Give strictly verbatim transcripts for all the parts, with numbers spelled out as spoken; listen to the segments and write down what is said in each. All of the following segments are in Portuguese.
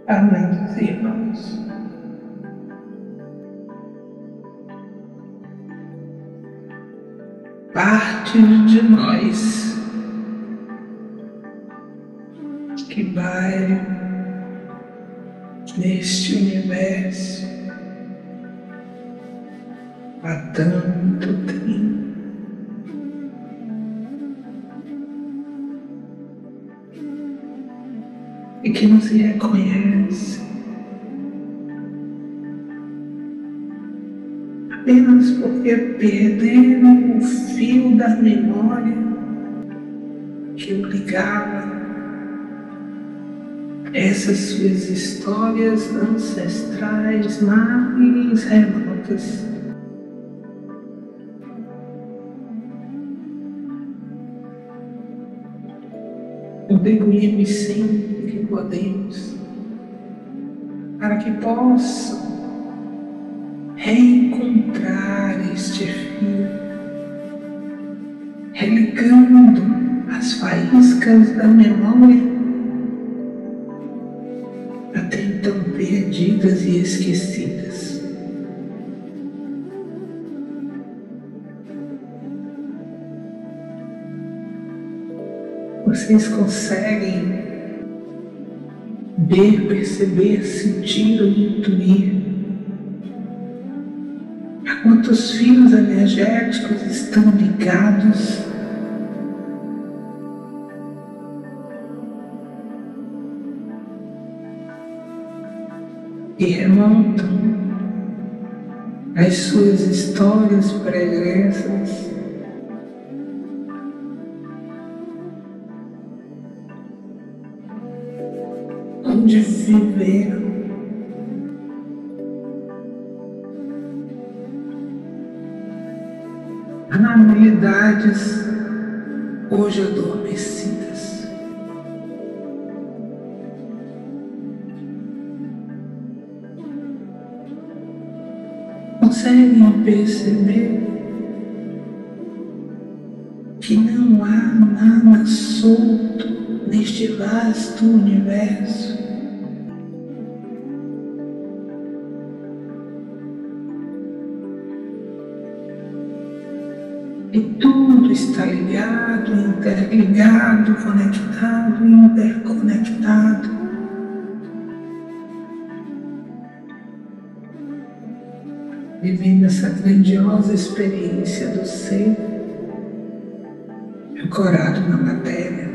Amados irmãos, parte de nós que vai neste universo há tanto tempo, e que não se reconhece apenas porque perderam o fio da memória que o ligava a essas suas histórias ancestrais mais remotas. Contribuímos sempre que podemos para que possam reencontrar este fio, religando as faíscas da memória até então perdidas e esquecidas. Vocês conseguem ver, perceber, sentir ou intuir a quantos fios energéticos estão ligados e remontam às suas histórias pregressas, onde viveram anormalidades hoje adormecidas. Conseguem perceber que não há nada solto neste vasto universo. E tudo está ligado, interligado, conectado, interconectado. Vivendo essa grandiosa experiência do ser ancorado na matéria.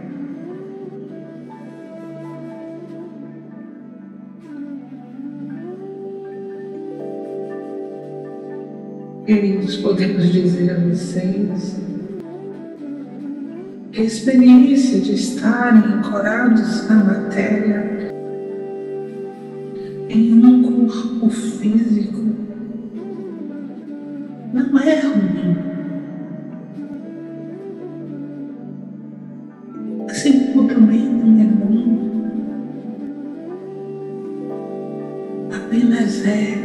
Queridos, podemos dizer a vocês que a experiência de estarem ancorados na matéria em um corpo físico não é ruim, assim como também não é bom, apenas é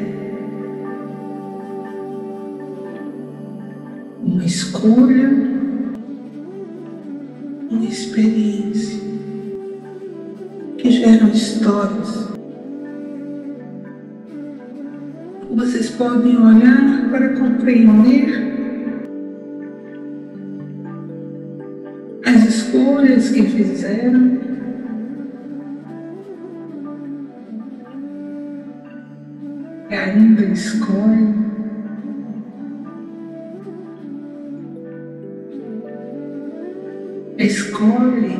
uma escolha, uma experiência que geram histórias. Vocês podem olhar para compreender as escolhas que fizeram, e ainda escolhem. Escolhem,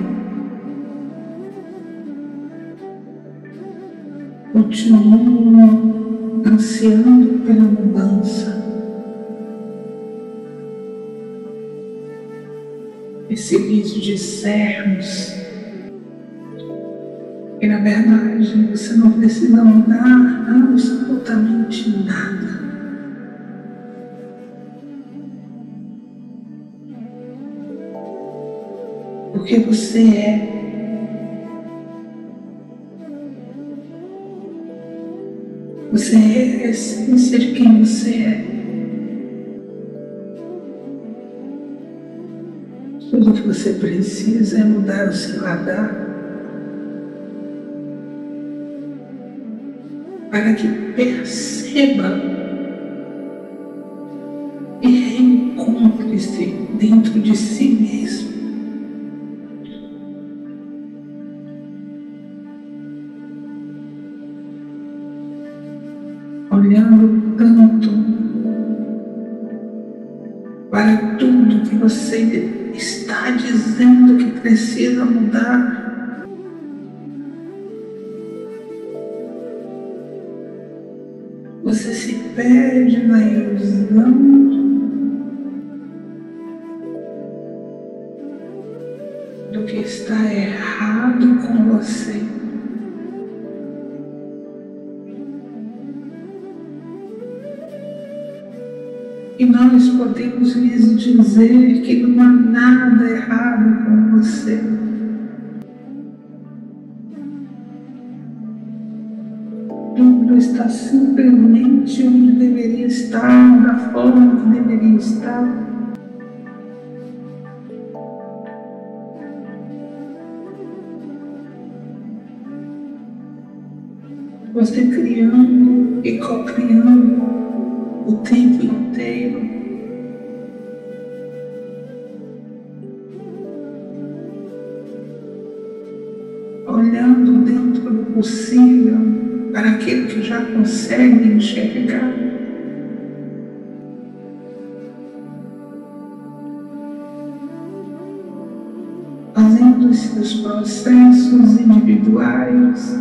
continuam ansiando pela mudança. E se lhes dissermos que na verdade você não precisa mudar absolutamente nada, porque você é. Você é a essência de quem você é. Tudo que você precisa é mudar o seu radar para que perceba e reencontre-se dentro de si mesmo. Olhando tanto para tudo que você está dizendo que precisa mudar, você se perde na ilusão do que está errado com você. E nós podemos lhes dizer que não há nada errado com você. Tudo está simplesmente onde deveria estar, da forma que deveria estar. Você criando e co-criando o tempo inteiro. Olhando dentro do possível para aquilo que já consegue enxergar. Fazendo os seus processos individuais.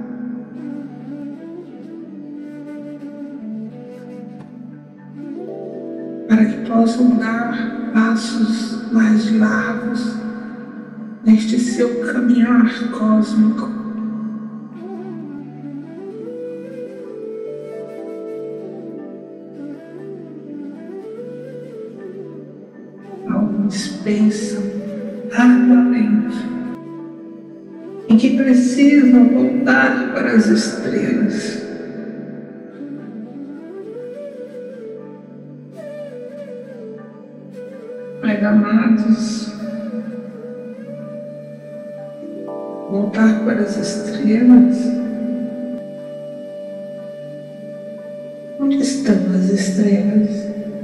Para que possam dar passos mais largos neste seu caminhar cósmico. Alguns pensam arduamente em que precisam voltar para as estrelas. Mas, amados, voltar para as estrelas? Onde estão as estrelas?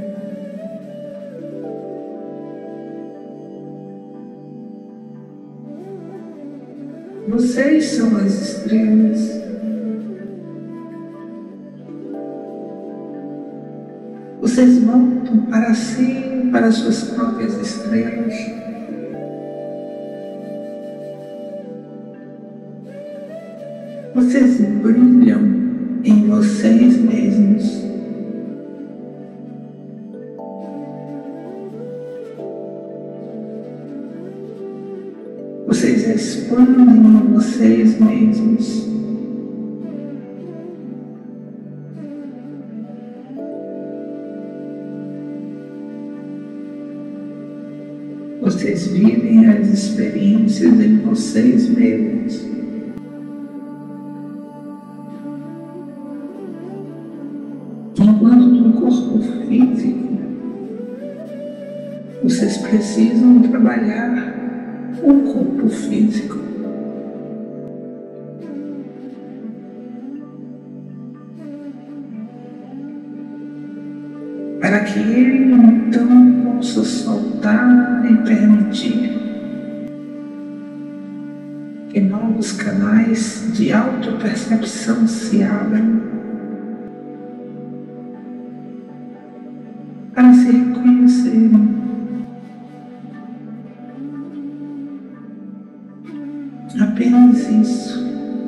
Vocês são as estrelas. Vocês voltam para si, para suas próprias estrelas. Vocês brilham em vocês mesmos. Vocês expandem em vocês mesmos. Vocês vivem as experiências em vocês mesmos. Enquanto no corpo físico, vocês precisam trabalhar o corpo físico. Para que ele então possa soltar e permitir que novos canais de autopercepção se abram para se reconhecerem. Apenas isso.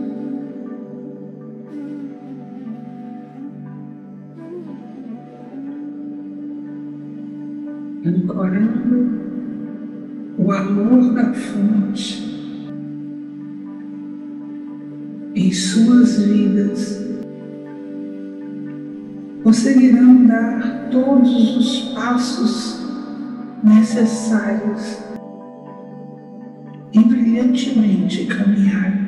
Ancorando o amor da fonte em suas vidas, conseguirão dar todos os passos necessários e brilhantemente caminhar.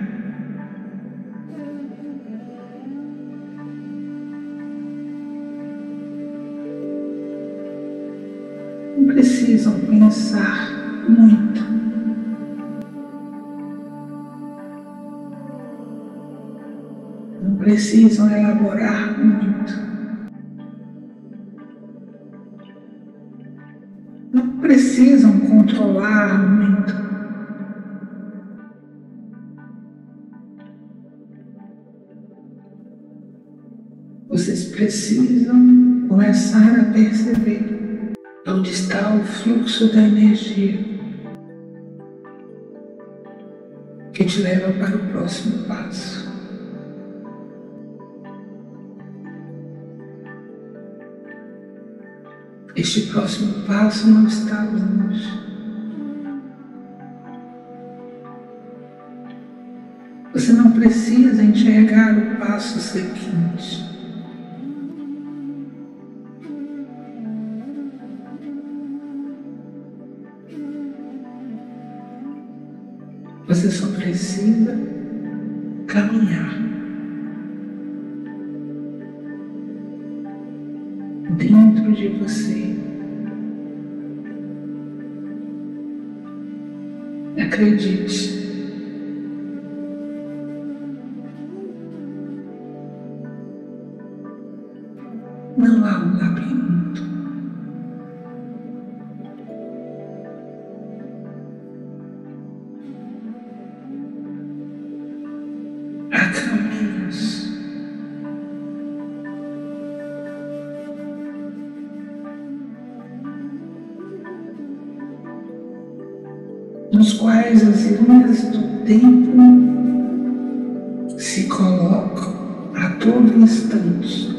Não precisam pensar muito. Não precisam elaborar muito. Não precisam controlar muito. Vocês precisam começar a perceber onde está o fluxo da energia que te leva para o próximo passo. Este próximo passo não está longe. Você não precisa enxergar o passo seguinte. Você só precisa caminhar dentro de você. Acredite. Não há um labirinto. Há caminhos. Nos quais as linhas do tempo se colocam a todo instante.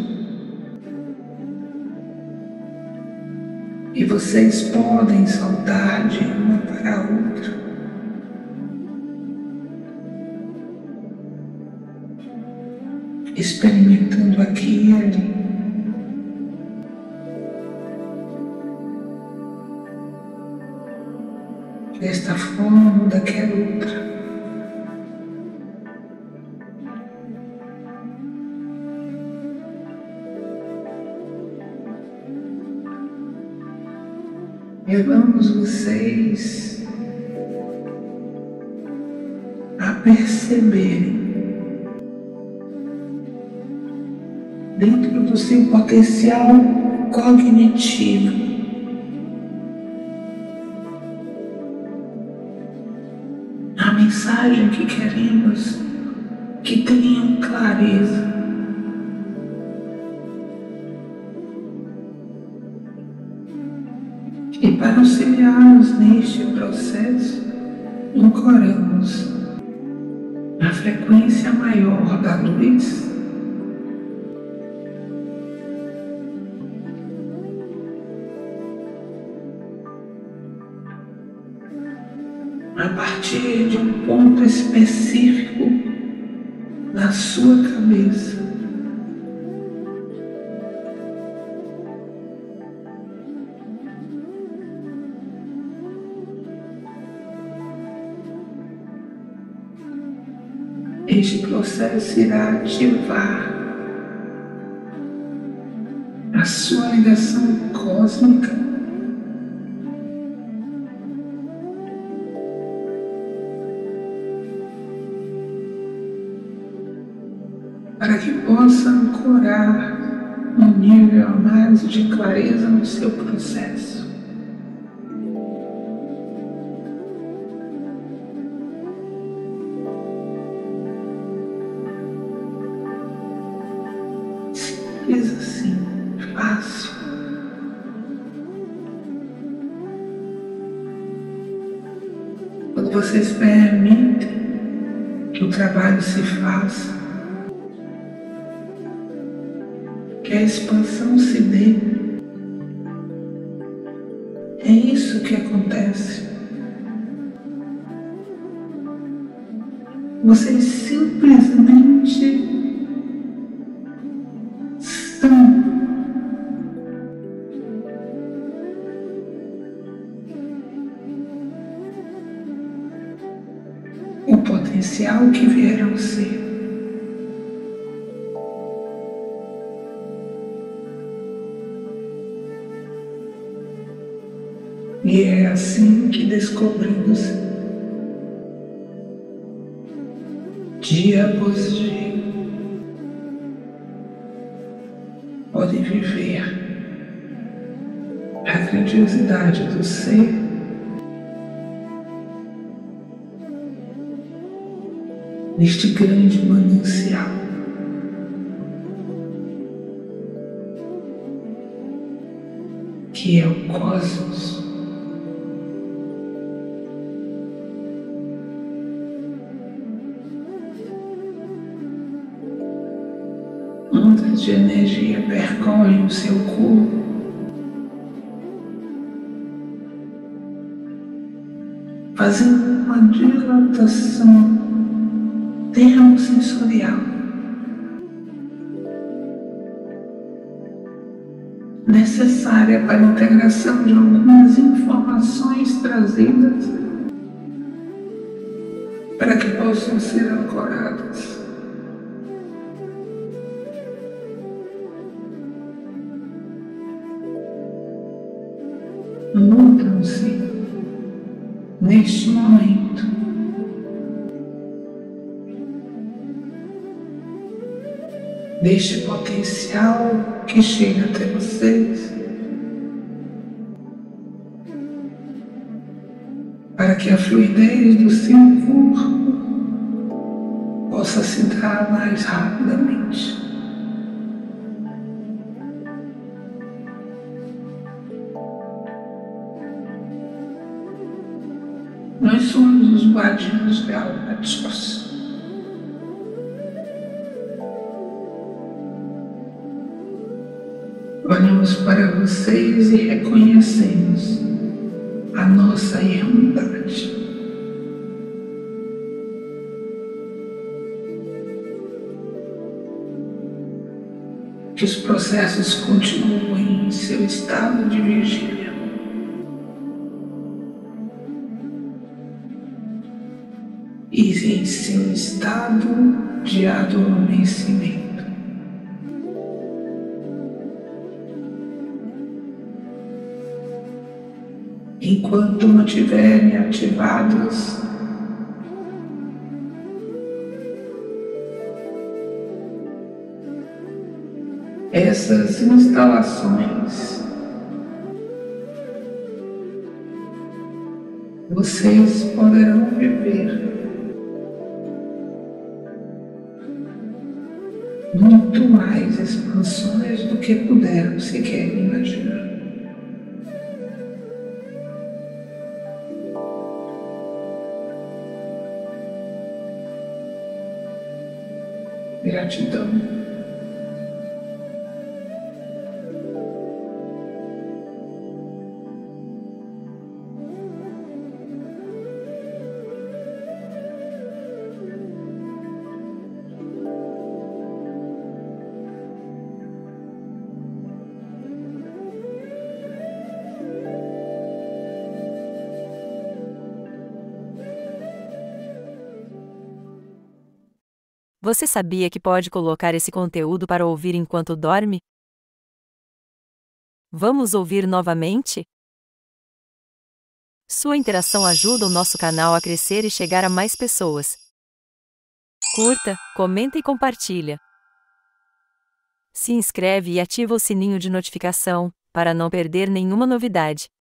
E vocês podem saltar de uma para a outra. Experimentando aqui e ali. Desta forma ou daquela outra. Levamos vocês a perceberem dentro do seu potencial cognitivo a mensagem que queremos que tenham clareza. E para auxiliar-nos neste processo, ancoramos na frequência maior da luz a partir de um ponto específico na sua cabeça. Este processo irá ativar a sua ligação cósmica para que possa ancorar um nível a mais de clareza no seu processo. Simples assim, fácil. Quando vocês permitem que o trabalho se faça, que a expansão se dê, é isso que acontece. Vocês simplesmente são. O potencial que vieram ser. E é assim que descobrimos, dia após dia, pode viver a grandiosidade do ser neste grande manancial. Que é o cosmos. Ondas de energia percorrem o seu corpo, fazendo uma dilatação termosensorial, necessária para a integração de algumas informações trazidas para que possam ser ancoradas. Nutram-se neste momento deste potencial que chega até vocês, para que a fluidez do seu corpo possa se dar mais rapidamente. Nós somos os guardiões galácticos. Olhamos para vocês e reconhecemos a nossa irmandade. Que os processos continuem em seu estado de vigília. E em seu estado de adormecimento. Enquanto mantiverem ativados essas instalações, vocês poderão viver muito mais expansões do que puderam sequer imaginar. Gratidão. Você sabia que pode colocar esse conteúdo para ouvir enquanto dorme? Vamos ouvir novamente? Sua interação ajuda o nosso canal a crescer e chegar a mais pessoas. Curta, comenta e compartilha. Se inscreve e ativa o sininho de notificação, para não perder nenhuma novidade.